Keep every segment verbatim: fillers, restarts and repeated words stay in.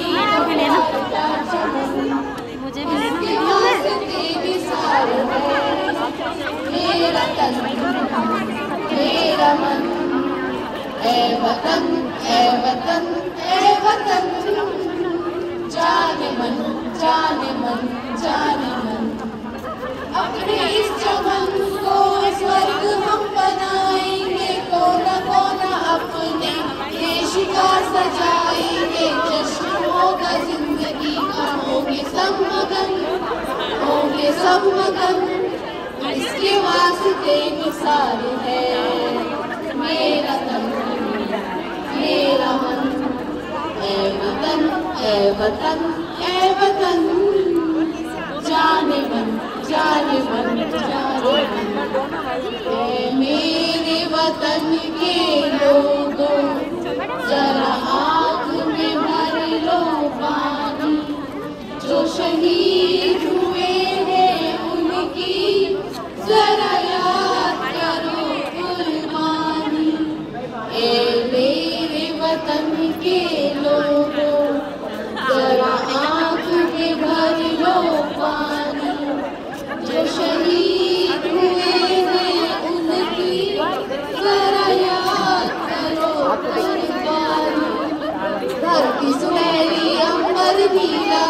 भी लेना, मुझे भी लेना वीडियो में। मेरा तन मेरा मन, ए वतन ए वतन ए वतन, जाने मन जाने मन जाने मन। अपने इस चमन को स्वर्ग हम बनाएंगे, कोना कोना अपने देश का सजाएंगे। जश्न होगा जिंदगी का, होंगे सब मगन होंगे सब मगन, इसके वास्ते मिसाल है मेरा तन मेरा मन। ए वतन ए वतन ए वतन, जाने मन जाने मन जाने मन। ए मेरे वतन के लोगों, जरा आँख में भर लो पानी, जो शहीद हुए हैं उनकी जरा याद करो कुर्बानी। ए मेरे वतन के लोगों, जरा आँख में भर लो पानी, जो शहीद हुए हैं उनकी जरा याद करो कुर्बानी। धरती सुनहरी अंबर नीला,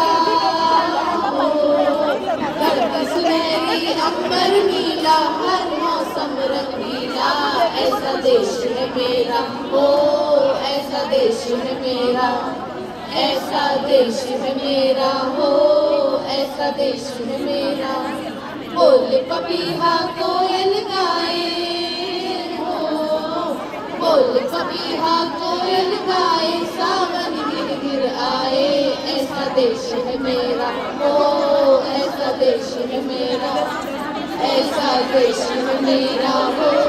धरती सुनहरी अंबर नीला, हर मौसम रंगीला। ऐसा देश है मेरा, ओ ऐसा देश है मेरा, ऐसा देश है मेरा, हो ऐसा देश है मेरा। बोल पपीहा कोयल गाए, हो बोल पपीहा कोयल गाए, सावन गिर गिर आए। ऐसा देश है मेरा, हो ऐसा देश है मेरा, ऐसा देश है मेरा, हो